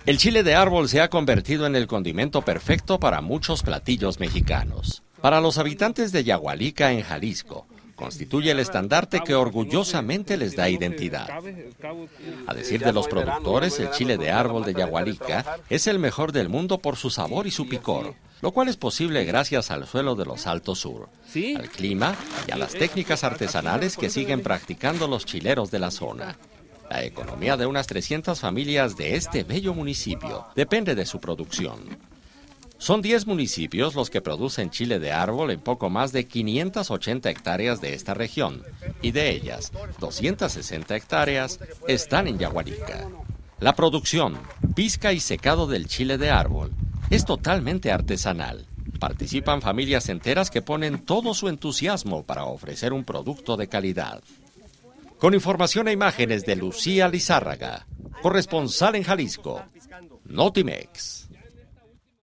El chile de árbol se ha convertido en el condimento perfecto para muchos platillos mexicanos. Para los habitantes de Yagualica, en Jalisco, constituye el estandarte que orgullosamente les da identidad. A decir de los productores, el chile de árbol de Yagualica es el mejor del mundo por su sabor y su picor, lo cual es posible gracias al suelo de los Altos Sur, al clima y a las técnicas artesanales que siguen practicando los chileros de la zona. La economía de unas 300 familias de este bello municipio depende de su producción. Son 10 municipios los que producen chile de árbol en poco más de 580 hectáreas de esta región, y de ellas, 260 hectáreas están en Yagualica. La producción, pizca y secado del chile de árbol es totalmente artesanal. Participan familias enteras que ponen todo su entusiasmo para ofrecer un producto de calidad. Con información e imágenes de Lucía Lizárraga, corresponsal en Jalisco, Notimex.